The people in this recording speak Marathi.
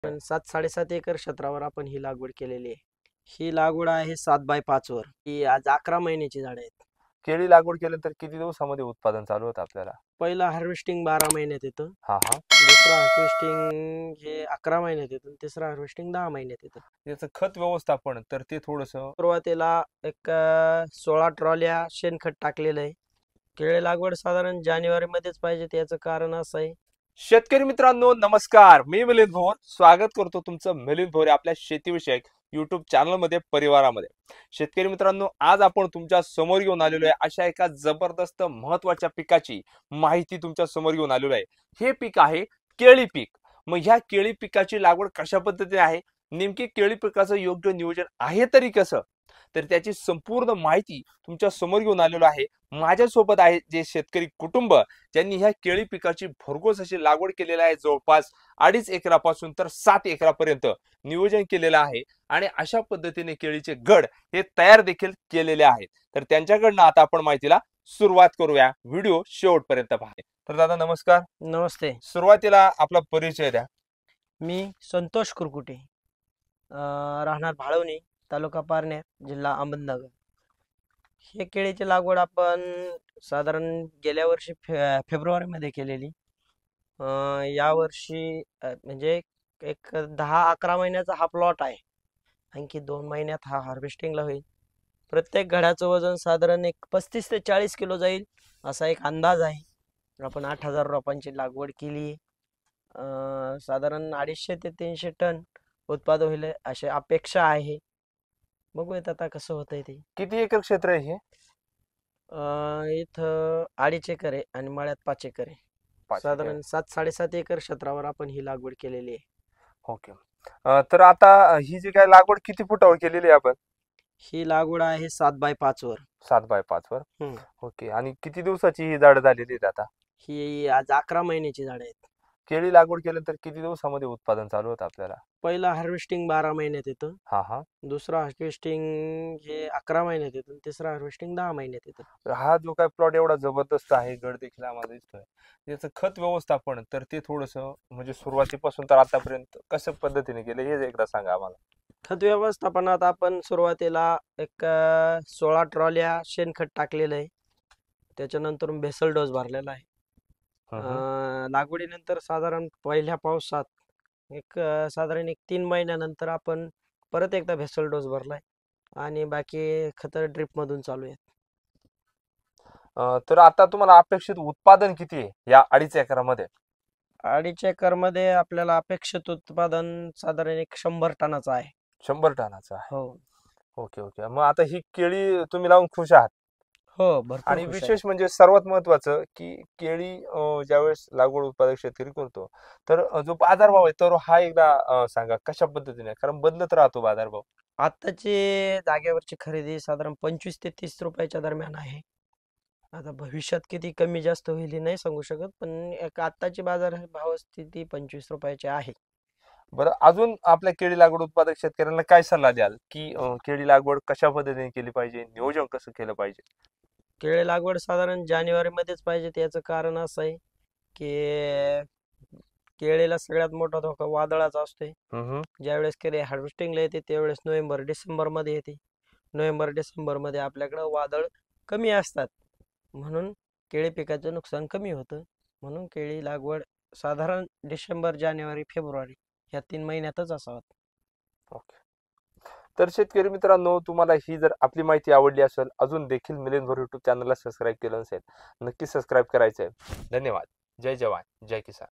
पण 7-7.5 एकर क्षेत्रावर आपण ही लागवड केलेली आहे. ही लागवड आहे 7x5 वर. ही आज 11 महिन्याची झाडं आहेत. केळी लागवड केल्यानंतर किती दिवसामध्ये उत्पादन चालू होतं आपल्याला? पहिलं हार्वेस्टिंग 12 महिन्यात येतं. हा हा. दुसरं हार्वेस्टिंग हे 11 महिन्यात येतं. तिसरं हार्वेस्टिंग 10 महिन्यात येतं. याचं खत व्यवस्थापन तर ते थोडंसं सुरुवातीला एक 16 ट्रॉल्या शेणखत टाकलेलं आहे. केळी लागवड साधारण जानेवारीमध्येच पाहिजे. त्याचं कारण असं आहे, शेतकरी मित्रांनो नमस्कार, मी मिलिंद भोर स्वागत करतो तुमचं मिलिंद भोर आपल्या शेतीविषयक युट्यूब चॅनल मध्ये परिवारामध्ये. शेतकरी मित्रांनो, आज आपण तुमच्या समोर घेऊन आलेलो आहे अशा एका जबरदस्त महत्वाच्या पिकाची माहिती तुमच्या समोर घेऊन आलेलो आहे. हे पीक आहे केळी पीक. मग ह्या केळी पिकाची लागवड कशा पद्धतीने आहे, नेमकी केळी पिकाचं योग्य नियोजन आहे तरी कसं, तर त्याची संपूर्ण माहिती तुमच्या समोर घेऊन आलेलो आहे. माझ्यासोबत आहे जे शेतकरी कुटुंब ज्यांनी ह्या केळी पिकाची भरघोस अशी लागवड केलेली आहे. जवळपास 2.5 एकरापासून तर 7 एकरापर्यंत नियोजन केलेलं आहे आणि अशा पद्धतीने केळीचे घड हे तयार देखील केलेले आहेत. तर त्यांच्याकडनं आता आपण माहितीला सुरुवात करूया. व्हिडिओ शेवटपर्यंत पहा. तर दादा नमस्कार. नमस्ते. सुरुवातीला आपला परिचय द्या. मी संतोष कुरकुटे, राहणार भाळवणी, तालुका पारनेर, जिल्हा अहमदनगर. हे केळीची लागवड आपण साधारण गेल्या वर्षी फेब्रुवारीमध्ये केलेली. यावर्षी म्हणजे एक 10-11 महिन्याचा हा प्लॉट आहे. आणखी 2 महिन्यात हा हार्वेस्टिंगला होईल. प्रत्येक घडाचं वजन साधारण एक 35 ते 40 किलो जाईल असा एक अंदाज आहे. आपण 8,000 रोपांची लागवड केली. साधारण 250 ते 300 टन उत्पादन होईल अशी अपेक्षा आहे. बघूयात आता कसं होतंय ते. किती एकर क्षेत्र आहे हे? इथं 2.5 एकर आहे आणि मळ्यात 5 एकर आहे. 5 साधारण 7-7.5 एकर क्षेत्रावर आपण ही लागवड केलेली आहे. ओके. तर आता ही जी काय लागवड किती फुटावर केलेली आहे आपण? ही लागवड आहे 7x5 वर. 7x5 वर. हम्म. ओके. आणि किती दिवसाची ही झाडं झालेली आहेत आता? ही आज 11 महिन्याची झाडं आहेत. केळी लागवड केल्यानंतर किती दिवसामध्ये उत्पादन चालू होतं आपल्याला? पहिलं हार्वेस्टिंग 12 महिन्यात येतं. हा हा. दुसरं हार्वेस्टिंग हे 11 महिन्यात येतं. तिसरं हार्वेस्टिंग 10 महिन्यात येतं. तर हा जो काय प्लॉट एवढा जबरदस्त आहे, गड देखील आम्हाला दिसतोय, याचं खत व्यवस्थापन तर ते थोडंसं म्हणजे सुरुवातीपासून तर आतापर्यंत कशा पद्धतीने केलं हे एकदा सांगा आम्हाला. खत व्यवस्थापनात आपण सुरुवातीला एक 16 ट्रॉल्या शेणखत टाकलेलं आहे. त्याच्यानंतर बेसल डोस भरलेला आहे. लागवडीनंतर साधारण पहिल्या पावसात एक साधारण 3 महिन्यानंतर आपण परत एकदा भेसल डोस भरलाय आणि बाकी खतं ड्रिप मधून चालू आहेत. तर आता तुम्हाला अपेक्षित उत्पादन किती आहे या 2.5 एकरामध्ये? 2.5 एकर मध्ये आपल्याला अपेक्षित उत्पादन साधारण एक 100 टनाचं आहे. 100 टनाचं आहे. हो ओके ओके. मग आता ही केळी तुम्ही लावून खुश आहात? हो, भरपूर आणि खुश आहे. विशेष म्हणजे सर्वात महत्वाचं की केळी ज्यावेळेस लागवड उत्पादक शेतकरी करतो तर जो बाजारभाव आहे तर हा एकदा सांगा कशा पद्धतीने, कारण बदलत राहतो बाजारभाव. आताची जागेवरची खरेदी साधारण 25 ते 30 रुपयाच्या दरम्यान आहे. आता भविष्यात किती कमी जास्त होईल हे नाही सांगू शकत, पण एक आत्ताची बाजार भाव स्थिती 25 रुपयाची आहे. बरं, अजून आपल्या केळी लागवड उत्पादक शेतकऱ्यांना काय सल्ला द्याल की केळी लागवड कशा पद्धतीने केली पाहिजे, नियोजन कसं केलं पाहिजे? केळी लागवड साधारण जानेवारीमध्येच पाहिजे. त्याचं कारण असं आहे की केळीला सगळ्यात मोठा धोका वादळाचा असतोय. ज्यावेळेस केळी हार्वेस्टिंगला येते त्यावेळेस नोव्हेंबर-डिसेंबर मध्ये येते. नोव्हेंबर-डिसेंबर मध्ये आपल्याकडं वादळ कमी असतात, म्हणून केळी पिकाचं नुकसान कमी होतं. म्हणून केळी लागवड साधारण डिसेंबर, जानेवारी, फेब्रुवारी ह्या 3 महिन्यातच असावं. ओके. तर शेतकरी मित्रांनो, तुम्हाला ही जर आपली माहिती आवडली असेल, अजून देखील मिलिंद भोर युट्यूब चॅनलला सबस्क्राईब केलं नसेल, नक्की सबस्क्राईब करायचं आहे. धन्यवाद. जय जवान जय किसान.